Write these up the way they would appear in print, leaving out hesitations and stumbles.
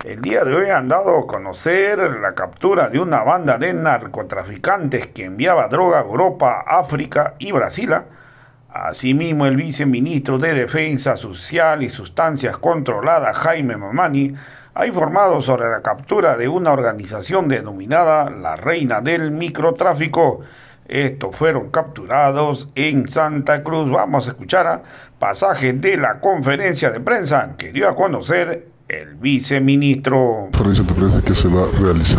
El día de hoy han dado a conocer la captura de una banda de narcotraficantes que enviaba droga a Europa, África y Brasil. Asimismo, el viceministro de Defensa Social y Sustancias Controladas, Jaime Mamani, ha informado sobre la captura de una organización denominada la Reina del Microtráfico. Estos fueron capturados en Santa Cruz. Vamos a escuchar pasajes de la conferencia de prensa que dio a conocer el viceministro. Conferencia de prensa que se va a realizar.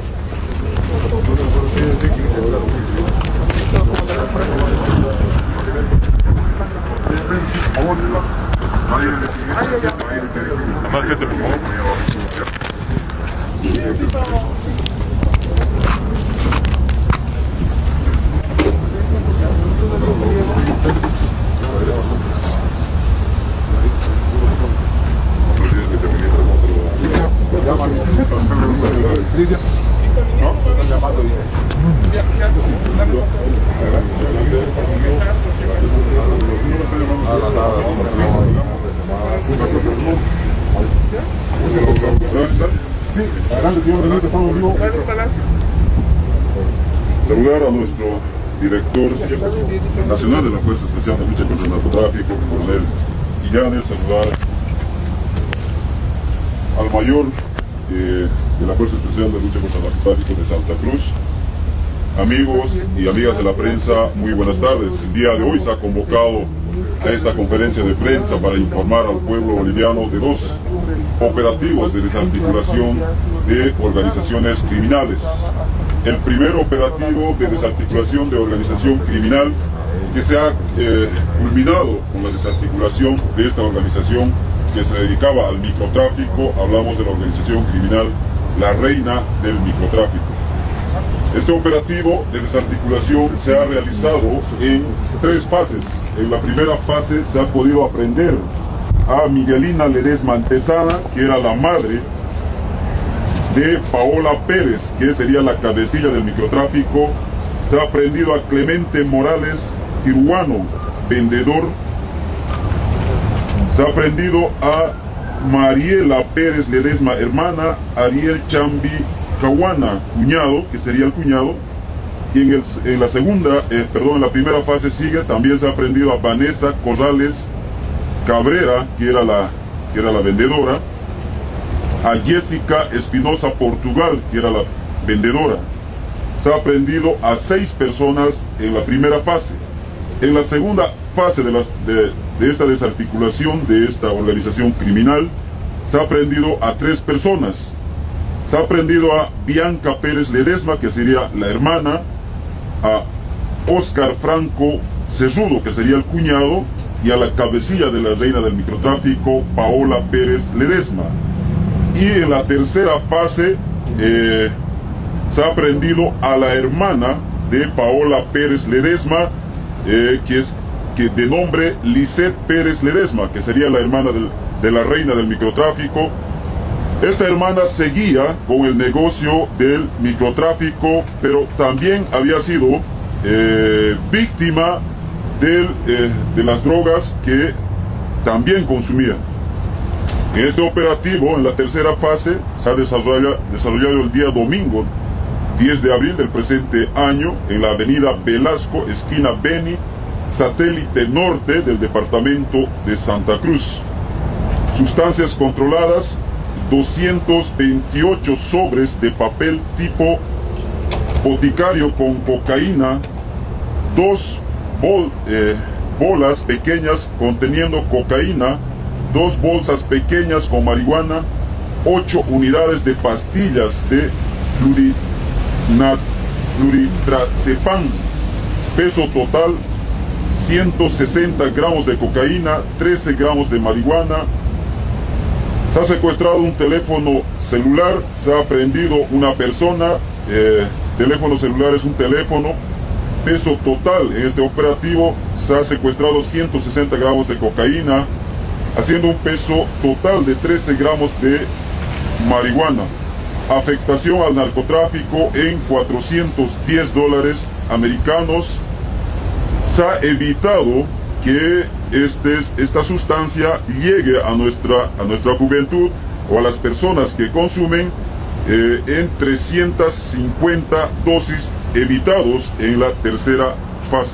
Saludar a nuestro director nacional de la Fuerza Especial de Lucha contra el Narcotráfico, coronel Illanes, saludar al mayor de la Fuerza Especial de Lucha contra el Narcotráfico de Santa Cruz. Amigos y amigas de la prensa, muy buenas tardes. El día de hoy se ha convocado a esta conferencia de prensa para informar al pueblo boliviano de dos operativos de desarticulación de organizaciones criminales. El primer operativo de desarticulación de organización criminal que se ha culminado con la desarticulación de esta organización que se dedicaba al microtráfico. Hablamos de la organización criminal La Reina del Microtráfico. Este operativo de desarticulación se ha realizado en tres fases. En la primera fase se ha podido aprehender a Miguelina Ledesma Antesana, que era la madre de Paola Pérez, que sería la cabecilla del microtráfico. Se ha aprehendido a Clemente Morales Tiruano, vendedor. Se ha aprehendido a Mariela Pérez Ledesma, hermana, Ariel Chambi Cahuana, cuñado, que sería el cuñado. Y en la primera fase también se ha aprehendido a Vanessa Corrales Cabrera, que era la vendedora, a Jessica Espinosa Portugal, que era la vendedora. Se ha aprehendido a 6 personas en la primera fase. En la segunda fase de esta desarticulación de esta organización criminal, se ha aprehendido a 3 personas. Se ha aprehendido a Bianca Pérez Ledesma, que sería la hermana, a Oscar Franco Cerrudo, que sería el cuñado, y a la cabecilla de la Reina del Microtráfico, Paola Pérez Ledesma. Y en la tercera fase se ha aprehendido a la hermana de Paola Pérez Ledesma, que de nombre Lisette Pérez Ledesma, que sería la hermana de la Reina del Microtráfico. Esta hermana seguía con el negocio del microtráfico, pero también había sido víctima de las drogas que también consumía. En este operativo, en la tercera fase, se ha desarrollado el día domingo 10 de abril del presente año en la avenida Velasco, esquina Beni, satélite norte del departamento de Santa Cruz. Sustancias controladas: 228 sobres de papel tipo boticario con cocaína, 2 bolas pequeñas conteniendo cocaína, 2 bolsas pequeñas con marihuana, 8 unidades de pastillas de flunitrazepam, peso total 160 gramos de cocaína, 13 gramos de marihuana. Se ha secuestrado un teléfono celular, se ha aprehendido una persona. Teléfono celular es un teléfono. Peso total en este operativo, se ha secuestrado 160 gramos de cocaína, haciendo un peso total de 13 gramos de marihuana. Afectación al narcotráfico en $410 americanos. Se ha evitado que esta sustancia llegue a nuestra juventud, o a las personas que consumen en 350 dosis evitados en la tercera fase.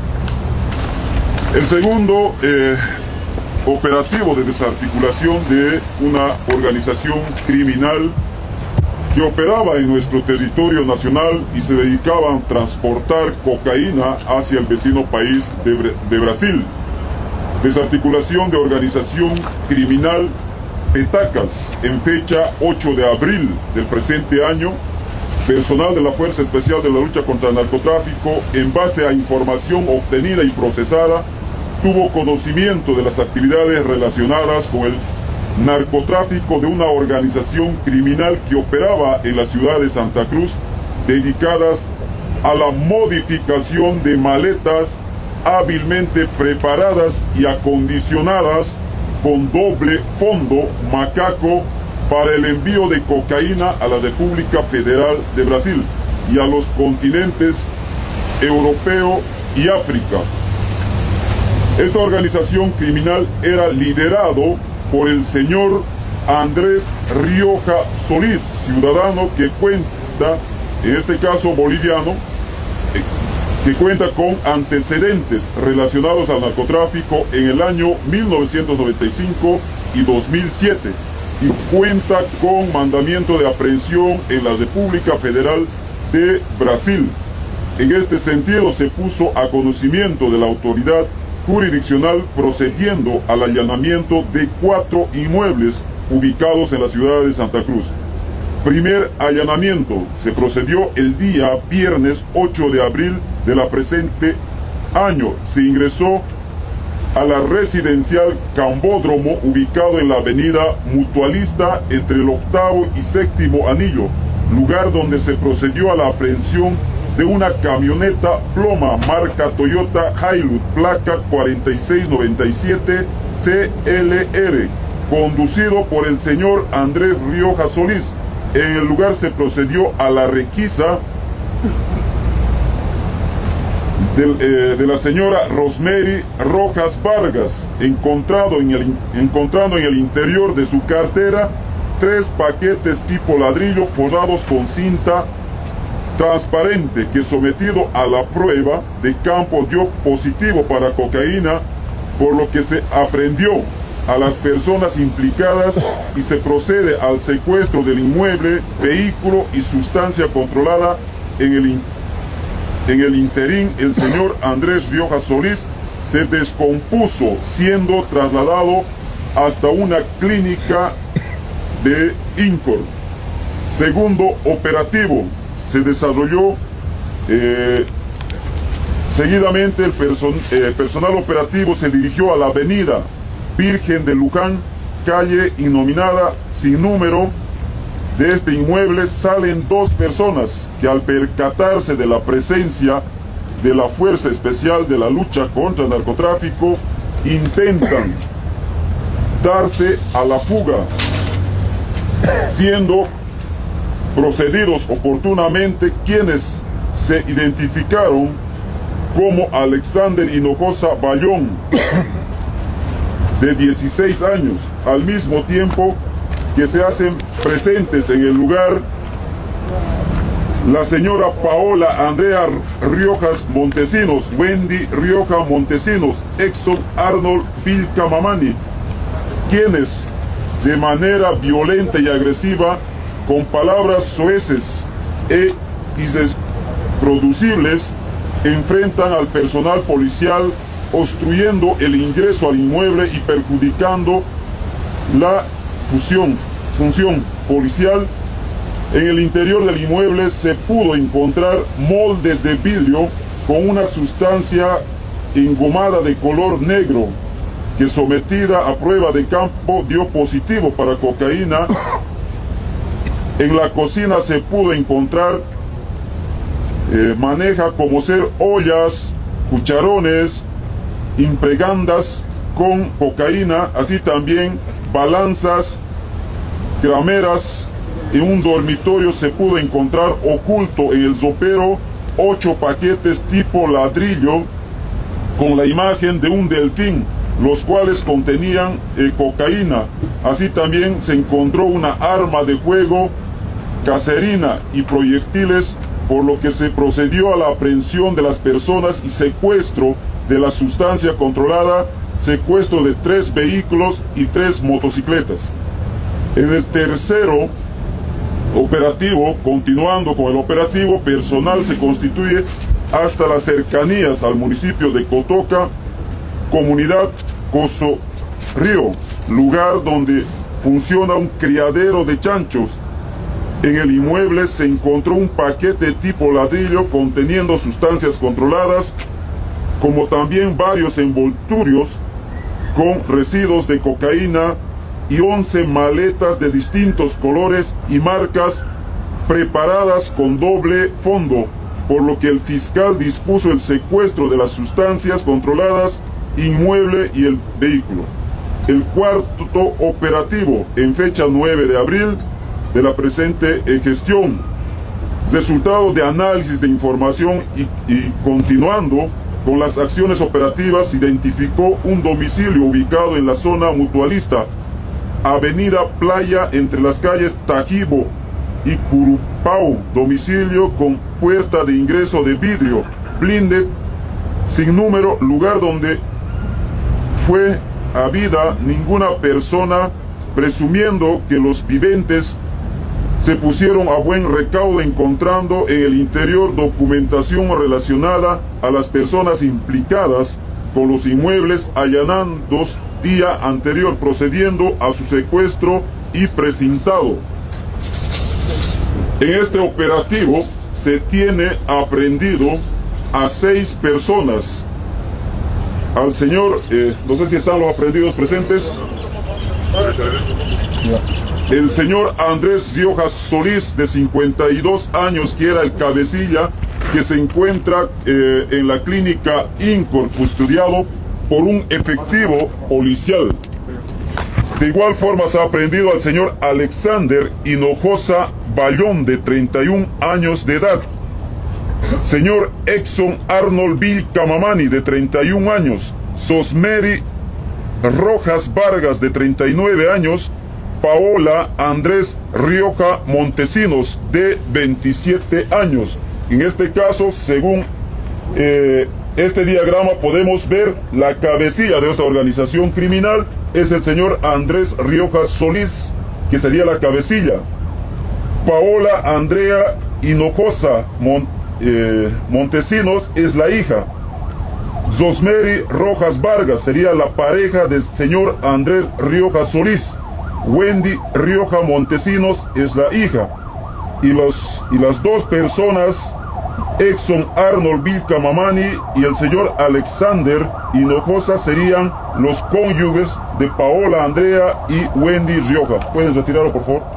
El segundo operativo de desarticulación de una organización criminal que operaba en nuestro territorio nacional y se dedicaba a transportar cocaína hacia el vecino país de Brasil. Desarticulación de organización criminal Petacas en fecha 8 de abril del presente año. Personal de la Fuerza Especial de la Lucha contra el Narcotráfico, en base a información obtenida y procesada, tuvo conocimiento de las actividades relacionadas con el narcotráfico de una organización criminal que operaba en la ciudad de Santa Cruz, dedicadas a la modificación de maletas hábilmente preparadas y acondicionadas con doble fondo macaco para el envío de cocaína a la República Federal de Brasil y a los continentes europeo y África. Esta organización criminal era liderado por el señor Andrés Rioja Solís, ciudadano que cuenta, en este caso boliviano, que cuenta con antecedentes relacionados al narcotráfico en el año 1995 y 2007 y cuenta con mandamiento de aprehensión en la República Federal de Brasil. En este sentido se puso a conocimiento de la autoridad jurisdiccional procediendo al allanamiento de 4 inmuebles ubicados en la ciudad de Santa Cruz. Primer allanamiento se procedió el día viernes 8 de abril de la presente año. Se ingresó a la residencial Cambódromo ubicado en la avenida Mutualista entre el 8º y 7º anillo, lugar donde se procedió a la aprehensión de una camioneta ploma marca Toyota Hilux placa 4697 CLR conducido por el señor Andrés Rioja Solís. En el lugar se procedió a la requisa de la señora Rosemary Rojas Vargas, encontrando en el interior de su cartera 3 paquetes tipo ladrillo forrados con cinta transparente que, sometido a la prueba de campo, dio positivo para cocaína, por lo que se aprehendió a las personas implicadas y se procede al secuestro del inmueble, vehículo y sustancia controlada. En el interín, el señor Andrés Rioja Solís se descompuso, siendo trasladado hasta una clínica de INCOR. Segundo operativo se desarrolló seguidamente. El personal operativo se dirigió a la avenida Virgen de Luján, calle innominada sin número. De este inmueble salen 2 personas que, al percatarse de la presencia de la Fuerza Especial de la Lucha contra el Narcotráfico, intentan darse a la fuga, siendo procedidos oportunamente quienes se identificaron como Alexander Hinojosa Bayón, de 16 años, al mismo tiempo que se hacen presentes en el lugar la señora Paola Andrea Riojas Montesinos, Wendy Rioja Montesinos, Exxon Arnold Vilcamamani, quienes de manera violenta y agresiva, con palabras soeces e irreproducibles, enfrentan al personal policial, obstruyendo el ingreso al inmueble y perjudicando la función policial. En el interior del inmueble se pudo encontrar moldes de vidrio con una sustancia engomada de color negro que, sometida a prueba de campo, dio positivo para cocaína. En la cocina se pudo encontrar maneja como ser ollas, cucharones, impregandas con cocaína, así también balanzas, grameras. En un dormitorio se pudo encontrar oculto en el ropero 8 paquetes tipo ladrillo con la imagen de un delfín los cuales contenían cocaína. Así también se encontró una arma de fuego caserina y proyectiles, por lo que se procedió a la aprehensión de las personas y secuestro de la sustancia controlada, secuestro de 3 vehículos y 3 motocicletas. En el tercero operativo, continuando con el operativo, personal se constituye hasta las cercanías al municipio de Cotoca, comunidad Coso Río, lugar donde funciona un criadero de chanchos. En el inmueble se encontró un paquete tipo ladrillo conteniendo sustancias controladas, como también varios envoltorios con residuos de cocaína y 11 maletas de distintos colores y marcas preparadas con doble fondo, por lo que el fiscal dispuso el secuestro de las sustancias controladas, inmueble y el vehículo. El cuarto operativo, en fecha 9 de abril de la presente gestión, resultado de análisis de información y continuando con las acciones operativas, identificó un domicilio ubicado en la zona mutualista, Avenida Playa, entre las calles Tajibo y Curupao, domicilio con puerta de ingreso de vidrio, blinded, sin número, lugar donde fue habida ninguna persona, presumiendo que los viventes se pusieron a buen recaudo, encontrando en el interior documentación relacionada a las personas implicadas con los inmuebles, allanando día anterior, procediendo a su secuestro y precintado. En este operativo se tiene aprehendido a 6 personas. Al señor, no sé si están los aprehendidos presentes. El señor Andrés Riojas Solís, de 52 años, que era el cabecilla, que se encuentra en la clínica INCOR, custodiado por un efectivo policial. De igual forma se ha aprehendido al señor Alexander Hinojosa Bayón, de 31 años de edad. Señor Exxon Arnold Vilcamamani, de 31 años. Sosmeri Rojas Vargas, de 39 años. Paola Andrés Rioja Montesinos, de 27 años. En este caso, según este diagrama, podemos ver la cabecilla de esta organización criminal es el señor Andrés Rioja Solís, que sería la cabecilla. Paola Andrea Hinojosa Montesinos es la hija. Sosmeri Rojas Vargas sería la pareja del señor Andrés Rioja Solís. Wendy Rioja Montesinos es la hija. Y las dos personas, Exxon Arnold Vilcamamani y el señor Alexander Hinojosa, serían los cónyuges de Paola Andrea y Wendy Rioja. ¿Pueden retirarlo, por favor?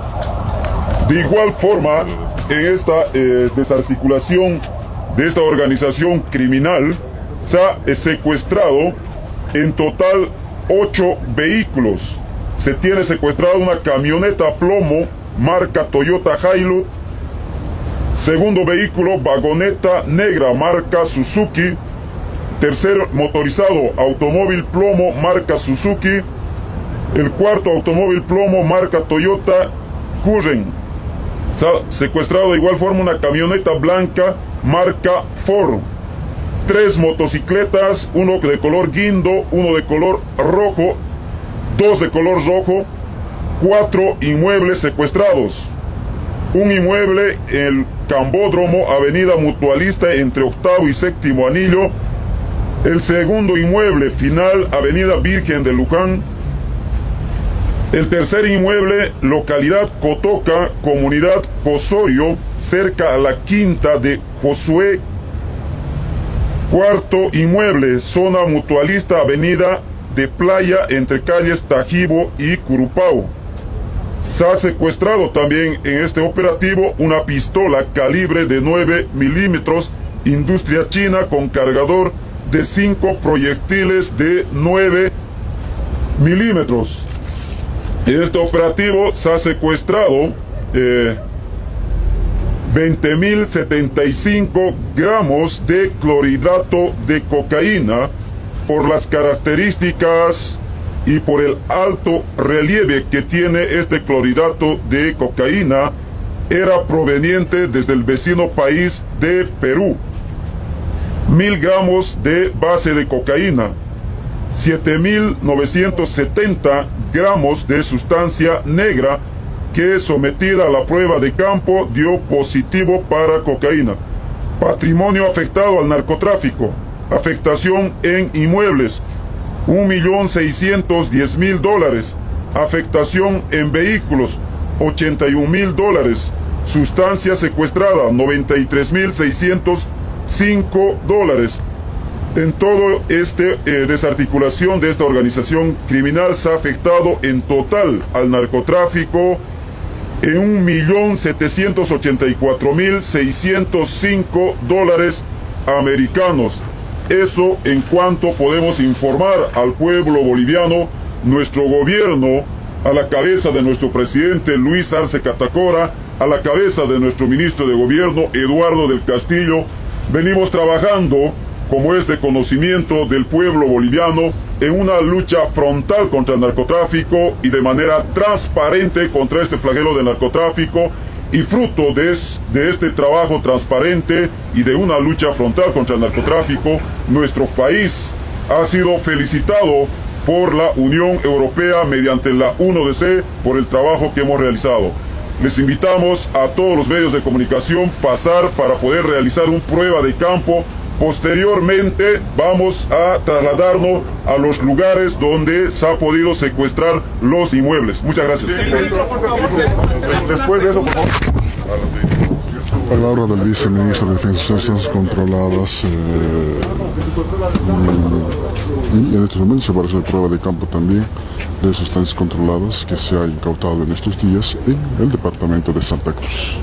De igual forma, en esta desarticulación de esta organización criminal, se ha secuestrado en total 8 vehículos. Se tiene secuestrado una camioneta plomo marca Toyota Hilux. Segundo vehículo, vagoneta negra marca Suzuki. Tercer motorizado, automóvil plomo marca Suzuki. El cuarto automóvil plomo marca Toyota Curren. Se ha secuestrado de igual forma una camioneta blanca marca Ford. 3 motocicletas, uno de color guindo, uno de color rojo, 2 de color rojo. 4 inmuebles secuestrados. Un inmueble en el Cambódromo, Avenida Mutualista, entre 8º y 7º Anillo. El segundo inmueble, final, Avenida Virgen de Luján. El tercer inmueble, localidad Cotoca, comunidad Cosorio, cerca a la quinta de Josué. Cuarto inmueble, zona Mutualista, Avenida de Playa, entre calles Tajibo y Curupao. Se ha secuestrado también en este operativo una pistola calibre de 9 milímetros, industria china, con cargador de 5 proyectiles de 9 milímetros. En este operativo se ha secuestrado 20.075 gramos de clorhidrato de cocaína, por las características y por el alto relieve que tiene este clorhidrato de cocaína, era proveniente desde el vecino país de Perú. 1000 gramos de base de cocaína, 7.970 gramos de sustancia negra que, sometida a la prueba de campo, dio positivo para cocaína. Patrimonio afectado al narcotráfico, afectación en inmuebles, $1.610.000, afectación en vehículos, $81.000, sustancia secuestrada, $93.605. En todo desarticulación de esta organización criminal se ha afectado en total al narcotráfico en $1.784.605 americanos. Eso en cuanto podemos informar al pueblo boliviano. Nuestro gobierno, a la cabeza de nuestro presidente Luis Arce Catacora, a la cabeza de nuestro ministro de gobierno Eduardo del Castillo, venimos trabajando, como es de conocimiento del pueblo boliviano, en una lucha frontal contra el narcotráfico y de manera transparente contra este flagelo del narcotráfico. Y fruto de este trabajo transparente y de una lucha frontal contra el narcotráfico, nuestro país ha sido felicitado por la Unión Europea mediante la UNODC por el trabajo que hemos realizado. Les invitamos a todos los medios de comunicación pasar para poder realizar una prueba de campo. Posteriormente vamos a trasladarnos a los lugares donde se ha podido secuestrar los inmuebles. Muchas gracias. Después de eso, por favor. Palabra del viceministro de Defensa, sustancias controladas. Y en estos momentos se va a hacer prueba de campo también de sustancias controladas que se ha incautado en estos días en el departamento de Santa Cruz.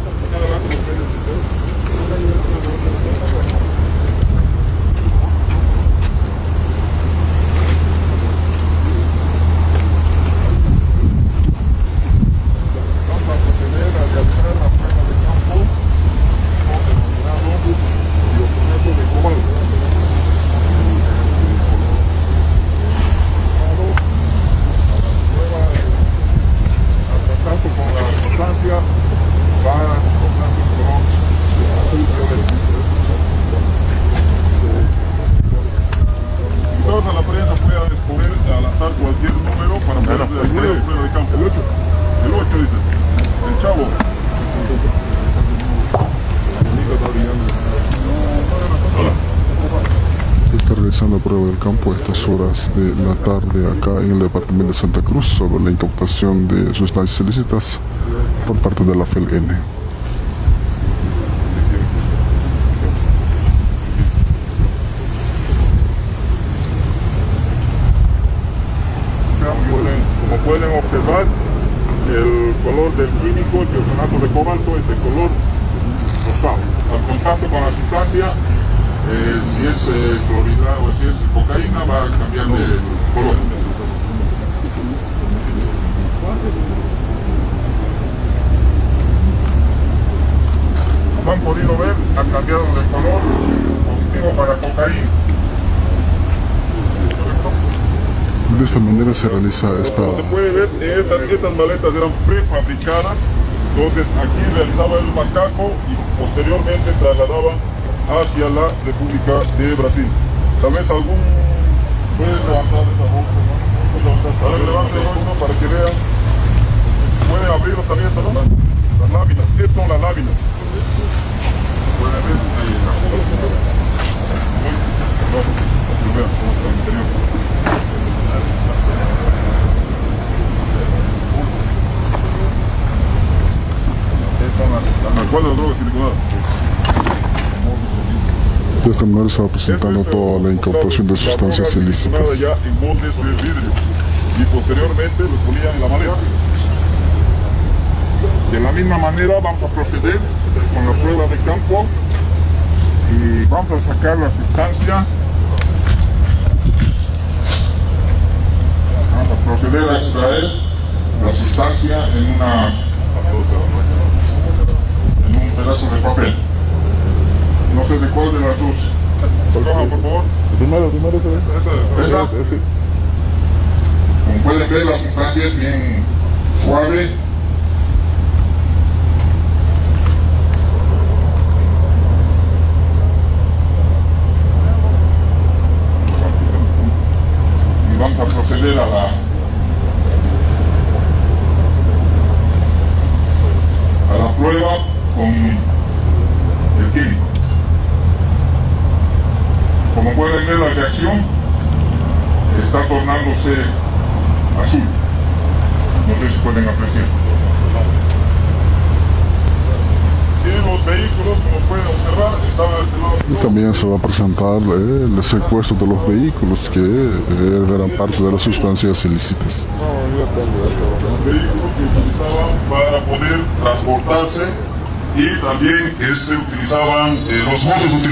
Realizando prueba del campo a estas horas de la tarde acá en el departamento de Santa Cruz sobre la incautación de sustancias ilícitas por parte de la FELN. Como pueden observar, el color del químico, el biotonato de cobalto, es de color rosado. Al contacto con la sustancia, si es clorhidrato o si es cocaína, va a cambiar de color. Como han podido ver, ha cambiado de color, positivo para cocaína. De esta manera se realiza esta... Como se puede ver, estas maletas eran prefabricadas, entonces aquí realizaba el macaco y posteriormente trasladaba hacia la República de Brasil. Tal vez algún... ¿Puede levantar esa bolsa? Ahora levante el bolso para que vean. ¿Pueden abrirlo también esta nota? Las láminas. ¿Qué son las láminas? Pueden ver las ¿cuál de las drogas siliconadas? De esta manera se va presentando toda la incautación de sustancias ilícitas. Ya en moldes de vidrio y posteriormente los ponían en la maleta. De la misma manera vamos a proceder con la prueba de campo y vamos a sacar la sustancia. Vamos a proceder a extraer la sustancia en un pedazo de papel. No sé de cuál de las dos. Escojan, por favor. Primero ¿Esta? sí. Como pueden ver, la sustancia es bien suave. Y vamos a proceder a la prueba con el químico. Como pueden ver, la reacción está tornándose azul. No sé si pueden apreciar. Y los vehículos, como pueden observar, están a este lado. Y también se va a presentar el secuestro de los vehículos, que eran parte de las sustancias ilícitas. Los vehículos que utilizaban para poder transportarse y también utilizaban los modos